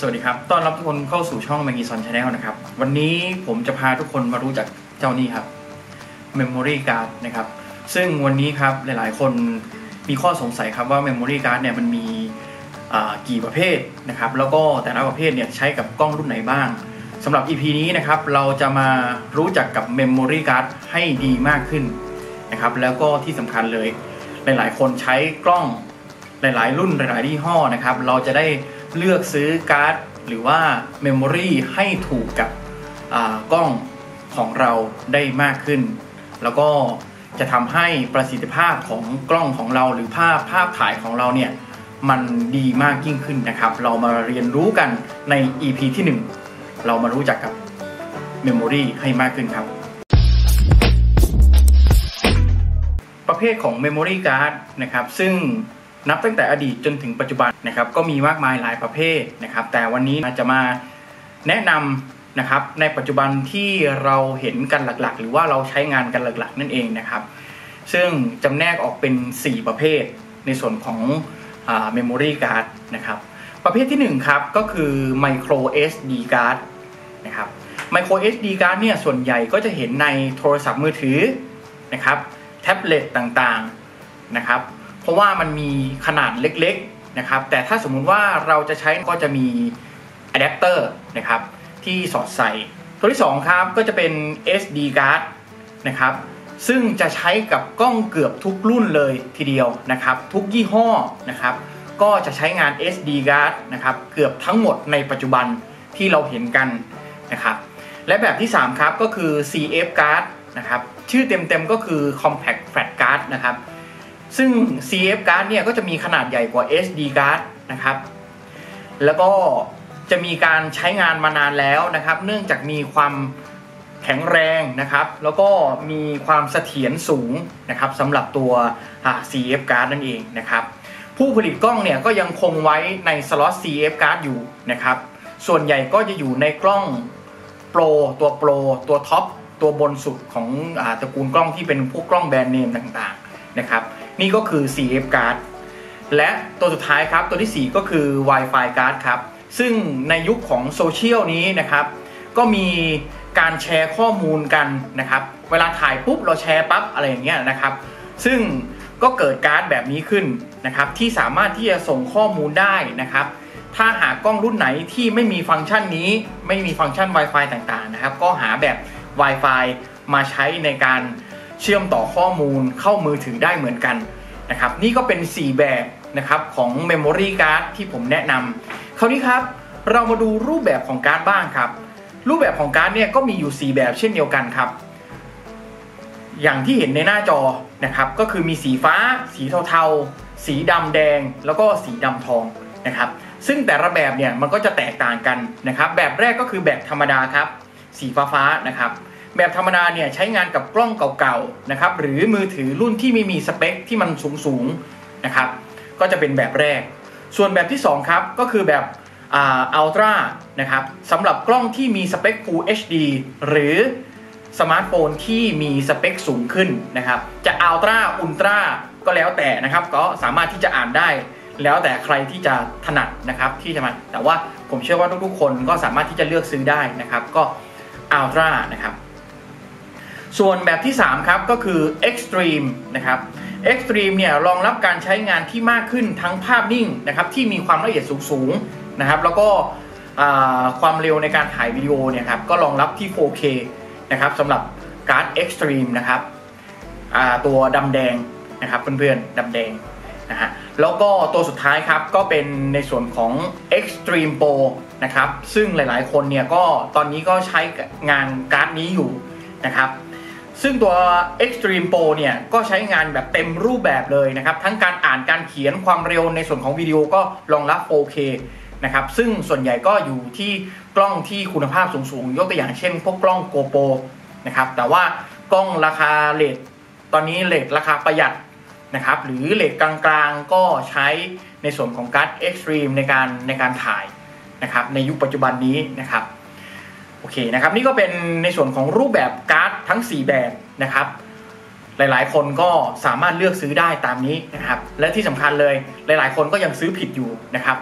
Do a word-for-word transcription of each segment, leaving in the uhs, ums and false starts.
วัสดีครับต้อนรับทุกคนเข้าสู่ช่อง Magison Channel นะครับวันนี้ผมจะพาทุกคนมารู้จักเจ้านี่ครับ Memory Card นะครับซึ่งวันนี้ครับหลายๆคนมีข้อสงสัยครับว่า Memory Card เนี่ยมันมีกี่ประเภทนะครับแล้วก็แต่ละประเภทเนี่ยใช้กับกล้องรุ่นไหนบ้างสำหรับ อี พี นี้นะครับเราจะมารู้จักกับ Memory Card ให้ดีมากขึ้นนะครับแล้วก็ที่สำคัญเลยหลายๆคนใช้กล้องหลายๆรุ่นหลายๆยี่ห้อนะครับเราจะได้เลือกซื้อการ์ดหรือว่าเมมโมรีให้ถูกกับกล้องของเราได้มากขึ้นแล้วก็จะทำให้ประสิทธิภาพของกล้องของเราหรือภาพภาพถ่ายของเราเนี่ยมันดีมากยิ่งขึ้นนะครับเรามาเรียนรู้กันใน อี พี ที่หนึ่งเรามารู้จักกับเมมโมรีให้มากขึ้นครับประเภทของ Memory Card นะครับซึ่งนับตั้งแต่อดีตจนถึงปัจจุบันนะครับก็มีมากมายหลายประเภทนะครับแต่วันนี้จะมาแนะนำนะครับในปัจจุบันที่เราเห็นกันหลักๆหรือว่าเราใช้งานกันหลักๆนั่นเองนะครับซึ่งจำแนกออกเป็นสี่ประเภทในส่วนของอ่า Memory Card นะครับประเภทที่หนึ่งครับก็คือ Micro เอส ดี Card นะครับ Micro เอส ดี Card เนี่ยส่วนใหญ่ก็จะเห็นในโทรศัพท์มือถือนะครับแท็บเล็ตต่างๆนะครับเพราะว่ามันมีขนาดเล็กๆนะครับแต่ถ้าสมมุติว่าเราจะใช้ก็จะมีอะแดปเตอร์นะครับที่สอดใส่ตัวที่สองครับก็จะเป็น เอส ดี Card นะครับซึ่งจะใช้กับกล้องเกือบทุกรุ่นเลยทีเดียวนะครับทุกยี่ห้อนะครับก็จะใช้งาน เอส ดี Card นะครับเกือบทั้งหมดในปัจจุบันที่เราเห็นกันนะครับและแบบที่สามครับก็คือ ซี เอฟ Card นะครับชื่อเต็มๆก็คือ Compact Flash Card นะครับซึ่ง ซี เอฟ Card เนี่ยก็จะมีขนาดใหญ่กว่า เอส ดี Card นะครับแล้วก็จะมีการใช้งานมานานแล้วนะครับเนื่องจากมีความแข็งแรงนะครับแล้วก็มีความเสถียรสูงนะครับสำหรับตัว ซี เอฟ Card นั่นเองนะครับผู้ผลิตกล้องเนี่ยก็ยังคงไว้ในสล็อต ซี เอฟ Card อยู่นะครับส่วนใหญ่ก็จะอยู่ในกล้องโปรตัวโปรตัวท็อปตัวบนสุดของอ่าตระกูลกล้องที่เป็นพวกกล้องแบรนด์เนมต่างๆนะครับนี่ก็คือ ซี เอฟ Card และตัวสุดท้ายครับตัวที่สี่ก็คือ Wi-Fi Card ครับซึ่งในยุคของโซเชียลนี้นะครับก็มีการแชร์ข้อมูลกันนะครับเวลาถ่ายปุ๊บเราแชร์ปั๊บอะไรอย่างเงี้ยนะครับซึ่งก็เกิดการ์ดแบบนี้ขึ้นนะครับที่สามารถที่จะส่งข้อมูลได้นะครับถ้าหากกล้องรุ่นไหนที่ไม่มีฟังก์ชันนี้ไม่มีฟังก์ชัน Wi-Fi ต่างๆนะครับก็หาแบบ Wi-Fi มาใช้ในการเชื่อมต่อข้อมูลเข้ามือถือได้เหมือนกันนะครับนี่ก็เป็นสี่แบบนะครับของ Memory Card ที่ผมแนะนำคราวนี้ครับเรามาดูรูปแบบของการ์ดบ้างครับรูปแบบของการ์ดเนี่ยก็มีอยู่สี่แบบเช่นเดียวกันครับอย่างที่เห็นในหน้าจอนะครับก็คือมีสีฟ้าสีเทาๆสีดำแดงแล้วก็สีดำทองนะครับซึ่งแต่ละแบบเนี่ยมันก็จะแตกต่างกันนะครับแบบแรกก็คือแบบธรรมดาครับสีฟ้าๆนะครับแบบธรรมดาเนี่ยใช้งานกับกล้องเก่าๆนะครับหรือมือถือรุ่นที่ไม่มีสเปคที่มันสูงๆนะครับก็จะเป็นแบบแรกส่วนแบบที่สองครับก็คือแบบอ่าอัลตร้านะครับสำหรับกล้องที่มีสเปค Full เอช ดี หรือสมาร์ทโฟนที่มีสเปคสูงขึ้นนะครับจะอัลตร้าอุลตร้าก็แล้วแต่นะครับก็สามารถที่จะอ่านได้แล้วแต่ใครที่จะถนัดนะครับที่จะมาแต่ว่าผมเชื่อว่าทุกๆคนก็สามารถที่จะเลือกซื้อได้นะครับก็อัลตร้านะครับส่วนแบบที่สามครับก็คือ Extreme นะครับ Extreme เนี่ยรองรับการใช้งานที่มากขึ้นทั้งภาพนิ่งนะครับที่มีความละเอียดสูงๆนะครับแล้วก็ความเร็วในการถ่ายวิดีโอเนี่ยครับก็รองรับที่ โฟร์เค นะครับสำหรับการ์ด Extreme นะครับตัวดำแดงนะครับเพื่อนๆดำแดงนะฮะแล้วก็ตัวสุดท้ายครับก็เป็นในส่วนของ Extreme Pro นะครับซึ่งหลายๆคนเนี่ยก็ตอนนี้ก็ใช้งานการ์ดนี้อยู่นะครับซึ่งตัว Extreme Pro เนี่ยก็ใช้งานแบบเต็มรูปแบบเลยนะครับทั้งการอ่านการเขียนความเร็วในส่วนของวิดีโอก็รองรับ โฟร์เค นะครับซึ่งส่วนใหญ่ก็อยู่ที่กล้องที่คุณภาพสูงๆยกตัวอย่างเช่นพวกกล้อง GoPro นะครับแต่ว่ากล้องราคาเรทตอนนี้เรทราคาประหยัดนะครับหรือเรทกลางๆก็ใช้ในส่วนของการ์ด Extreme ในการในการถ่ายนะครับในยุคปัจจุบันนี้นะครับโอเคนะครับนี่ก็เป็นในส่วนของรูปแบบการ์ดทั้งสี่แบบนะครับหลายๆคนก็สามารถเลือกซื้อได้ตามนี้นะครับและที่สำคัญเลยหลายๆคนก็ยังซื้อผิดอยู่นะครับ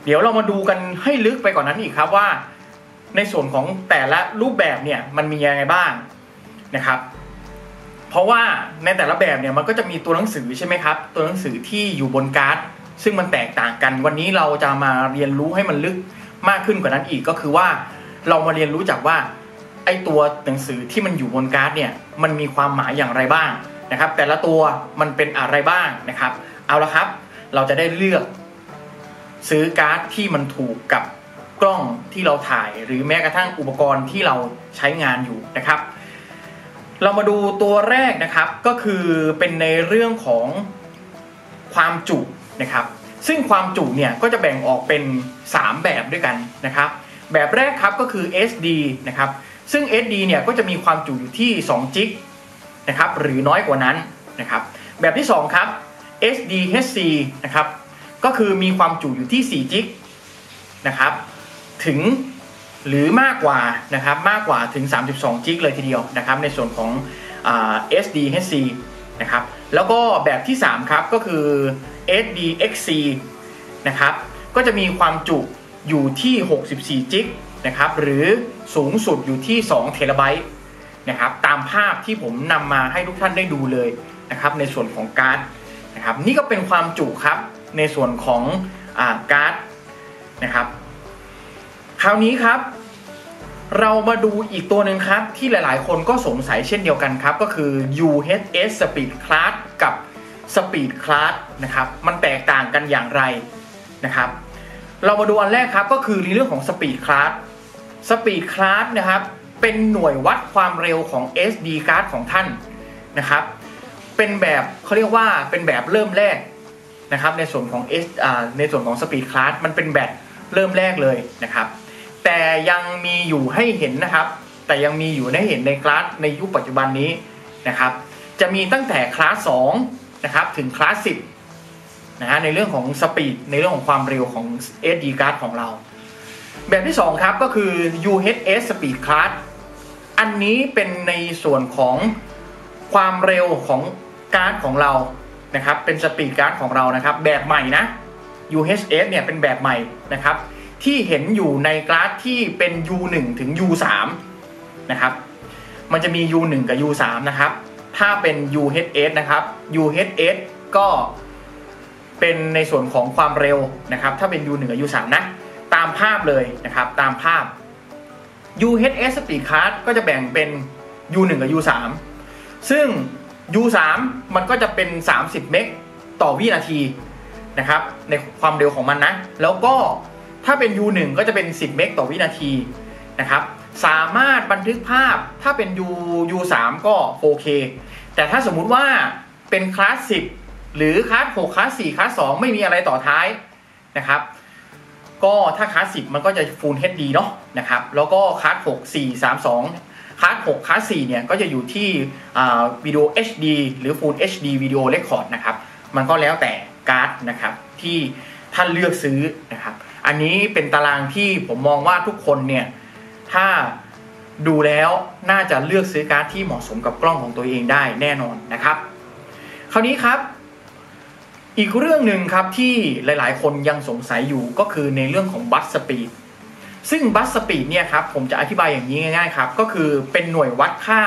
เดี๋ยวเรามาดูกันให้ลึกไปกว่านั้นอีกครับว่าในส่วนของแต่ละรูปแบบเนี่ยมันมียังไงบ้างนะครับเพราะว่าในแต่ละแบบเนี่ยมันก็จะมีตัวหนังสือใช่ไหมครับตัวหนังสือที่อยู่บนการ์ดซึ่งมันแตกต่างกันวันนี้เราจะมาเรียนรู้ให้มันลึกมากขึ้นกว่านั้นอีกก็คือว่าเรามาเรียนรู้จากว่าไอตัวหนังสือที่มันอยู่บนการ์ดเนี่ยมันมีความหมายอย่างไรบ้างนะครับแต่ละตัวมันเป็นอะไรบ้างนะครับเอาละครับเราจะได้เลือกซื้อการ์ดที่มันถูกกับกล้องที่เราถ่ายหรือแม้กระทั่งอุปกรณ์ที่เราใช้งานอยู่นะครับเรามาดูตัวแรกนะครับก็คือเป็นในเรื่องของความจุนะครับซึ่งความจุเนี่ยก็จะแบ่งออกเป็นสามแบบด้วยกันนะครับแบบแรกครับก็คือ เอส ดี นะครับซึ่ง เอส ดี เนี่ยก็จะมีความจุอยู่ที่สองจิกนะครับหรือน้อยกว่านั้นนะครับแบบที่สองครับ เอส ดี เอช ซี นะครับก็คือมีความจุอยู่ที่สี่จิกนะครับถึงหรือมากกว่านะครับมากกว่าถึงสามสิบสองจิกเลยทีเดียวนะครับในส่วนของอ่า เอส ดี เอช ซี นะครับแล้วก็แบบที่สามครับก็คือ เอส ดี เอ็กซ์ ซี นะครับก็จะมีความจุอยู่ที่หกสิบสี่จิกนะครับหรือสูงสุดอยู่ที่สองเทราไบต์นะครับตามภาพที่ผมนำมาให้ทุกท่านได้ดูเลยนะครับในส่วนของการ์ดนะครับนี่ก็เป็นความจุครับในส่วนของอ่าการ์ดนะครับคราวนี้ครับเรามาดูอีกตัวหนึ่งครับที่หลายๆคนก็สงสัยเช่นเดียวกันครับก็คือ ยู เอช เอส Speed Class กับ Speed Class นะครับมันแตกต่างกันอย่างไรนะครับเรามาดูอันแรกครับก็คือในเรื่องของ Speed Class Speed Class นะครับเป็นหน่วยวัดความเร็วของ เอส ดี Card ของท่านนะครับเป็นแบบเขาเรียกว่าเป็นแบบเริ่มแรกนะครับในส่วนของ S อ่าในส่วนของ Speed Class มันเป็นแบบเริ่มแรกเลยนะครับแต่ยังมีอยู่ให้เห็นนะครับแต่ยังมีอยู่ให้เห็นในคลาสในยุคปัจจุบันนี้นะครับจะมีตั้งแต่คลาสสองนะครับถึงคลาสสิบนะฮะในเรื่องของสปีดในเรื่องของความเร็วของ เอส ดี Card ของเราแบบที่สองครับก็คือ ยู เอช เอส Speed Class อันนี้เป็นในส่วนของความเร็วของการ์ดของเรานะครับเป็นสปีดการ์ดของเรานะครับแบบใหม่นะ ยู เอช เอส เนี่ยเป็นแบบใหม่นะครับที่เห็นอยู่ในกราฟที่เป็น ยู หนึ่ง ถึง ยู สาม นะครับมันจะมี ยู หนึ่ง กับ ยู สาม นะครับถ้าเป็น ยู เอช เอส นะครับ ยู เอช เอส ก็เป็นในส่วนของความเร็วนะครับถ้าเป็น ยู หนึ่ง กับ ยู สาม นะตามภาพเลยนะครับตามภาพ ยู เอช เอส Speed Card ก็จะแบ่งเป็น ยู หนึ่ง กับ ยู สาม ซึ่ง ยู สาม มันก็จะเป็นสามสิบเมกต่อวินาทีนะครับในความเร็วของมันนะแล้วก็ถ้าเป็น ยู หนึ่ง ก็จะเป็นสิบเมกต่อวินาทีนะครับสามารถบันทึกภาพถ้าเป็น U ยู สาม ก็ โฟร์เค แต่ถ้าสมมุติว่าเป็นคลาสสิบหรือคลาสหกคลาสสี่คลาสสองไม่มีอะไรต่อท้ายนะครับก็ถ้าคลาสสิบมันก็จะ Full เอช ดี เนาะนะครับแล้วก็คลาสหก สี่ สาม สองคลาสหกคลาสสี่เนี่ยก็จะอยู่ที่วิดีโอ เอช ดี หรือ Full เอช ดี วิดีโอเรคคอร์ดนะครับมันก็แล้วแต่การ์ดนะครับที่ท่านเลือกซื้อนะครับอันนี้เป็นตารางที่ผมมองว่าทุกคนเนี่ยถ้าดูแล้วน่าจะเลือกซื้อการ์ดที่เหมาะสมกับกล้องของตัวเองได้แน่นอนนะครับคราวนี้ครับอีกเรื่องหนึ่งครับที่หลายๆคนยังสงสัยอยู่ก็คือในเรื่องของบัสสปีดซึ่งบัสสปีดเนี่ยครับผมจะอธิบายอย่างนี้ง่ายๆครับก็คือเป็นหน่วยวัดค่า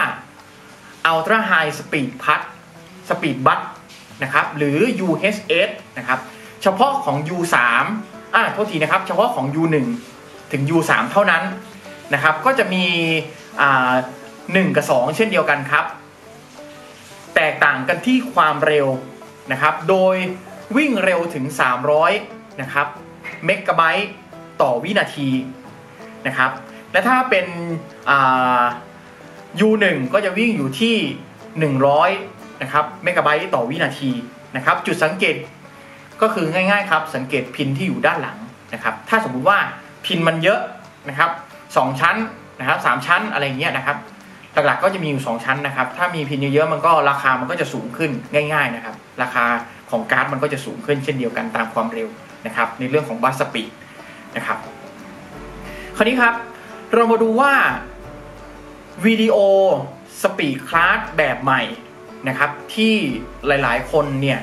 Ultra High Speed Pad Speed Bus นะครับหรือ ยู เอช เอส นะครับเฉพาะของ ยู สาม อ่าโทษทีนะครับเฉพาะของ ยู หนึ่ง ถึง ยู สาม เท่านั้นนะครับก็จะมีอ่าหนึ่งกับสองเช่นเดียวกันครับแตกต่างกันที่ความเร็วนะครับโดยวิ่งเร็วถึงสามร้อยนะครับเมกะไบต์ต่อวินาทีนะครับและถ้าเป็นอ่า ยู หนึ่ง ก็จะวิ่งอยู่ที่หนึ่งร้อยนะครับเมกะไบต์ต่อวินาทีนะครับจุดสังเกตก็คือง่ายๆครับสังเกตพินที่อยู่ด้านหลังนะครับถ้าสมมุติว่าพินมันเยอะนะครับสองชั้นนะครับสามชั้นอะไรเงี้ยนะครับหลักๆก็จะมีอยู่สองชั้นนะครับถ้ามีพินเยอะๆมันก็ราคามันก็จะสูงขึ้นง่ายๆนะครับราคาของการ์ดมันก็จะสูงขึ้นเช่นเดียวกันตามความเร็วนะครับในเรื่องของบัสสปีดนะครับคราวนี้ครับเรามาดูว่าวิดีโอสปีดคลาสแบบใหม่นะครับที่หลายๆคนเนี่ย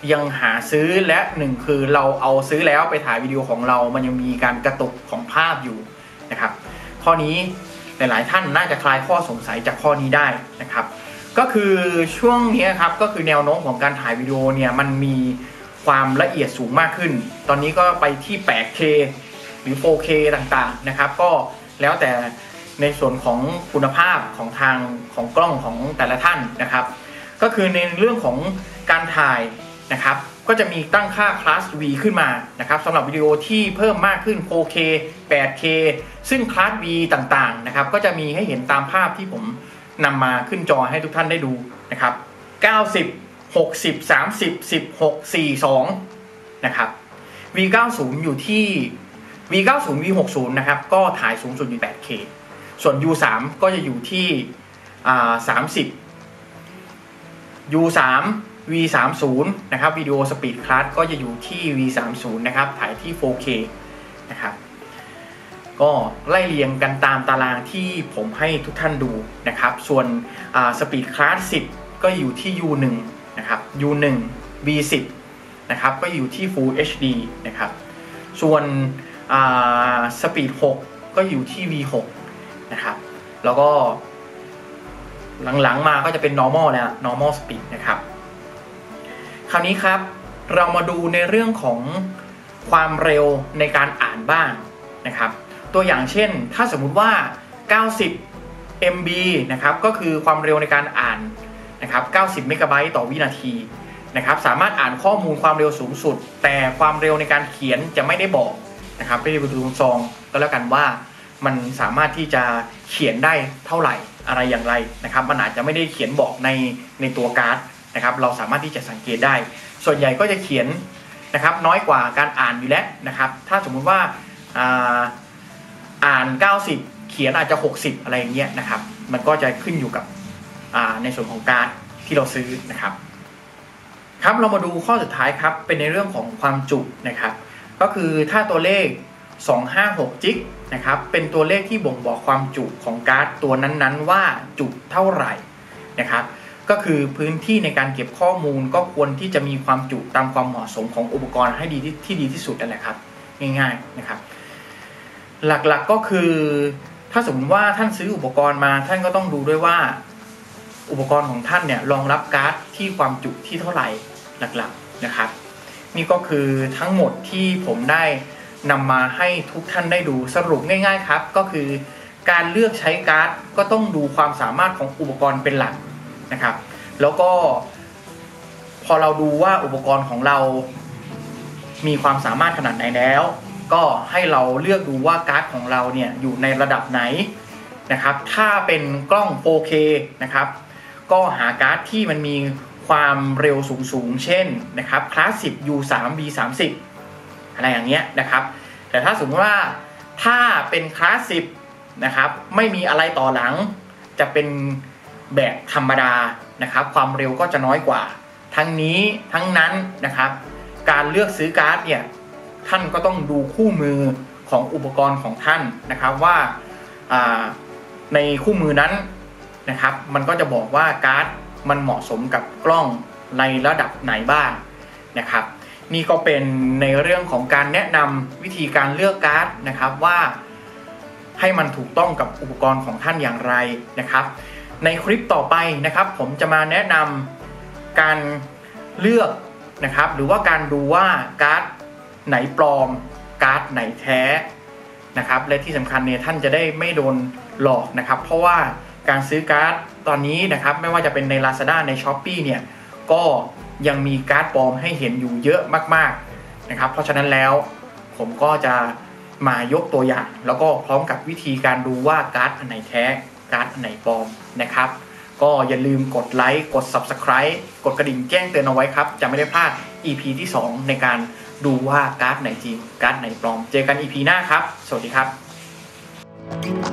ยังหาซื้อและหนึ่งคือเราเอาซื้อแล้วไปถ่ายวิดีโอของเรามันยังมีการกระตุกของภาพอยู่นะครับข้อนี้หลายๆท่านน่าจะคลายข้อสงสัยจากข้อนี้ได้นะครับก็คือช่วงนี้ครับก็คือแนวโน้มของการถ่ายวิดีโอเนี่ยมันมีความละเอียดสูงมากขึ้นตอนนี้ก็ไปที่ แปดเค หรือ โฟร์เค ต่างๆนะครับก็แล้วแต่ในส่วนของคุณภาพของทางของกล้องของแต่ละท่านนะครับก็คือในเรื่องของการถ่ายนะครับก็จะมีตั้งค่าคลาส V ขึ้นมานะครับสำหรับวิดีโอที่เพิ่มมากขึ้น โฟร์เค แปดเค ซึ่งคลาส V ต่างๆนะครับก็จะมีให้เห็นตามภาพที่ผมนำมาขึ้นจอให้ทุกท่านได้ดูนะครับเก้าสิบ หกสิบ สามสิบ สิบหก สี่ สองนะครับ วี เก้าสิบ อยู่ที่ วี เก้าสิบ วี หกสิบ นะครับก็ถ่ายสูงสุดอยู่ แปดเค ส่วน ยู สาม ก็จะอยู่ที่อ่าสามสิบ ยู สาม วี สามสิบ นะครับวิดีโอสปีดคลาสก็จะอยู่ที่ วี สามสิบ นะครับถ่ายที่ โฟร์เค นะครับก็ไล่เรียงกันตามตารางที่ผมให้ทุกท่านดูนะครับส่วนสปีดคลาสสิบก็อยู่ที่ ยู หนึ่ง นะครับ ยู หนึ่ง วี สิบ นะครับก็อยู่ที่ Full เอช ดี นะครับส่วนสปีดหกก็อยู่ที่ วี หก นะครับแล้วก็หลังๆมาก็จะเป็น normal แล้ว normal speed นะครับคราวนี้ครับเรามาดูในเรื่องของความเร็วในการอ่านบ้างนะครับตัวอย่างเช่นถ้าสมมุติว่าเก้าสิบ เอ็ม บี นะครับก็คือความเร็วในการอ่านนะครับเก้าสิบเมกะไบต์ต่อวินาทีนะครับสามารถอ่านข้อมูลความเร็วสูงสุดแต่ความเร็วในการเขียนจะไม่ได้บอกนะครับไม่ได้ไปดูตรงซองก็แล้วกันว่ามันสามารถที่จะเขียนได้เท่าไหร่อะไรอย่างไรนะครับมันอาจจะไม่ได้เขียนบอกในในตัวการ์ดนะครับเราสามารถที่จะสังเกตได้ส่วนใหญ่ก็จะเขียนนะครับน้อยกว่าการอ่านอยู่แล้วนะครับถ้าสมมุติว่าอ่าอ่านเก้าสิบเขียนอาจจะหกสิบอะไรอย่างเงี้ยนะครับมันก็จะขึ้นอยู่กับอ่าในส่วนของการ์ดที่เราซื้อนะครับครับเรามาดูข้อสุดท้ายครับเป็นในเรื่องของความจุนะครับก็คือถ้าตัวเลขสองห้าหกจิกนะครับเป็นตัวเลขที่บ่งบอกความจุของการ์ดตัวนั้นๆว่าจุเท่าไหร่นะครับก็คือพื้นที่ในการเก็บข้อมูลก็ควรที่จะมีความจุตามความเหมาะสมของอุปกรณ์ให้ดีที่ที่ดีที่สุดนั่นแหละครับง่ายๆนะครับหลักๆ ก, ก็คือถ้าสมมติว่าท่านซื้ออุปกรณ์มาท่านก็ต้องดูด้วยว่าอุปกรณ์ของท่านเนี่ยรองรับการ์ดที่ความจุที่เท่าไหร่หลักๆนะครับนี่ก็คือทั้งหมดที่ผมได้นำมาให้ทุกท่านได้ดูสรุปง่ายๆครับก็คือการเลือกใช้การ์ดก็ต้องดูความสามารถของอุปกรณ์เป็นหลักนะครับแล้วก็พอเราดูว่าอุปกรณ์ของเรามีความสามารถขนาดไหนแล้วก็ให้เราเลือกดูว่าการ์ดของเราเนี่ยอยู่ในระดับไหนนะครับถ้าเป็นกล้อง โฟร์เค นะครับก็หาการ์ดที่มันมีความเร็วสูงๆเช่นนะครับคลาสสิบ ยู สาม วี สามสิบ อะไรอย่างเงี้ยนะครับแต่ถ้าสมมติว่าถ้าเป็นคลาสสิบนะครับไม่มีอะไรต่อหลังจะเป็นแบบธรรมดานะครับความเร็วก็จะน้อยกว่าทั้งนี้ทั้งนั้นนะครับการเลือกซื้อการ์ดเนี่ยท่านก็ต้องดูคู่มือของอุปกรณ์ของท่านนะครับว่าในคู่มือนั้นนะครับมันก็จะบอกว่าการ์ดมันเหมาะสมกับกล้องในระดับไหนบ้างนะครับนี่ก็เป็นในเรื่องของการแนะนำวิธีการเลือกการ์ดนะครับว่าให้มันถูกต้องกับอุปกรณ์ของท่านอย่างไรนะครับในคลิปต่อไปนะครับผมจะมาแนะนำการเลือกนะครับหรือว่าการดูว่าการ์ดไหนปลอมการ์ดไหนแท้นะครับและที่สำคัญเนี่ยท่านจะได้ไม่โดนหลอกนะครับเพราะว่าการซื้อการ์ดตอนนี้นะครับไม่ว่าจะเป็นใน Lazada ใน Shopee เนี่ยก็ยังมีการ์ดปลอมให้เห็นอยู่เยอะมากๆนะครับเพราะฉะนั้นแล้วผมก็จะมายกตัวอย่างแล้วก็พร้อมกับวิธีการดูว่าการ์ดอันไหนแท้การ์ดอันไหนปลอมนะครับก็อย่าลืมกดไลค์กด Subscribe กดกระดิ่งแจ้งเตือนเอาไว้ครับจะไม่ได้พลาด อี พี ที่สองในการดูว่าการ์ดไหนจริงการ์ดไหนปลอมเจอกัน อี พี หน้าครับสวัสดีครับ